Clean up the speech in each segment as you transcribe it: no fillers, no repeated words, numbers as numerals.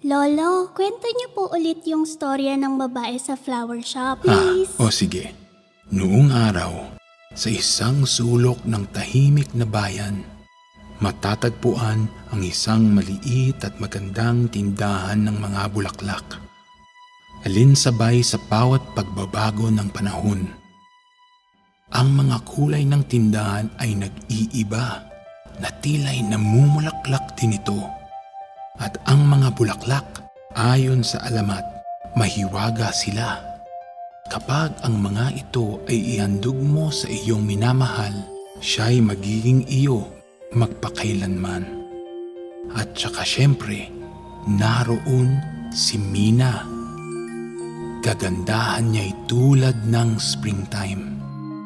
Lolo, kwento niyo po ulit yung storya ng babae sa flower shop, please. O sige. Noong araw, sa isang sulok ng tahimik na bayan, matatagpuan ang isang maliit at magandang tindahan ng mga bulaklak. Alinsabay sa bawat pagbabago ng panahon. Ang mga kulay ng tindahan ay nag-iiba na tila'y namumulaklak din ito. At ang mga bulaklak, ayon sa alamat, mahiwaga sila. Kapag ang mga ito ay ihandog mo sa iyong minamahal, siya'y magiging iyo magpakailanman. At saka syempre, naroon si Mina. Kagandahan niya'y tulad ng springtime.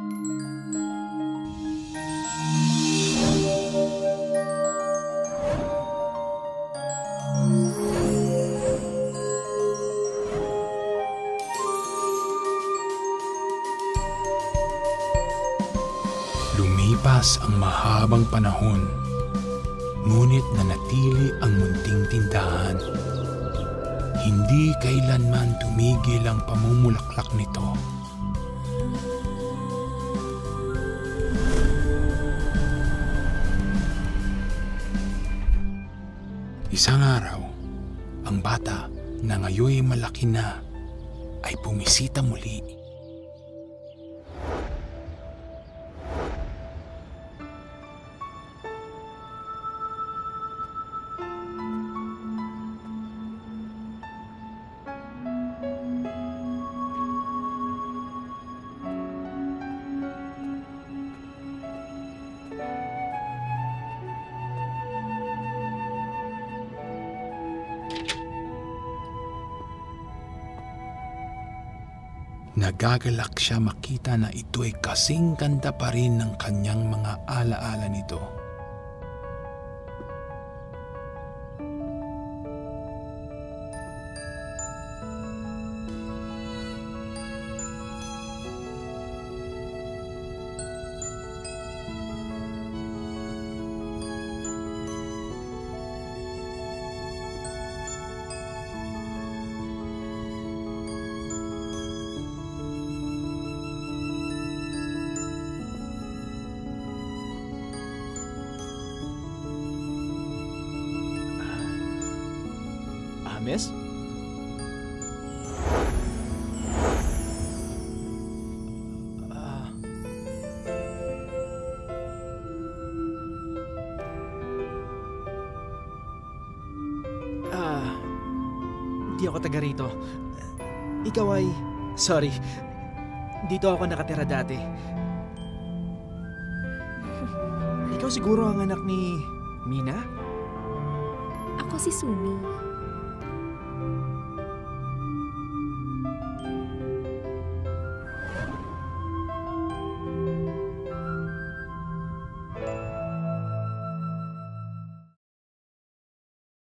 Lumipas ang mahabang panahon, ngunit nanatili ang munting tindahan. Hindi kailanman tumigil ang pamumulaklak nito. Isang araw, ang bata na ngayoy malaki na ay bumisita muli. Nagagalak siya makita na ito ay kasing ganda pa rin ng kanyang mga alaala nito. Miss? Hindi ako taga rito. Ikaw ay... Sorry. Dito ako nakatira dati. Ikaw siguro ang anak ni... Mina? Ako si Sumi.